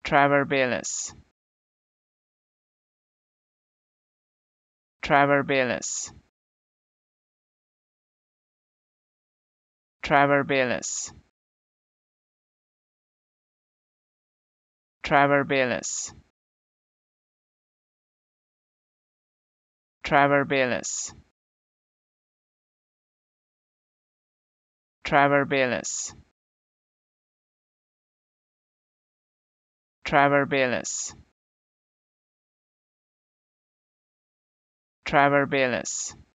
Traverbelis, Traverbelis, Traverbelis, Traverbelis, Traverbelis, Traverbelis, Traverbelis, Traverbelis,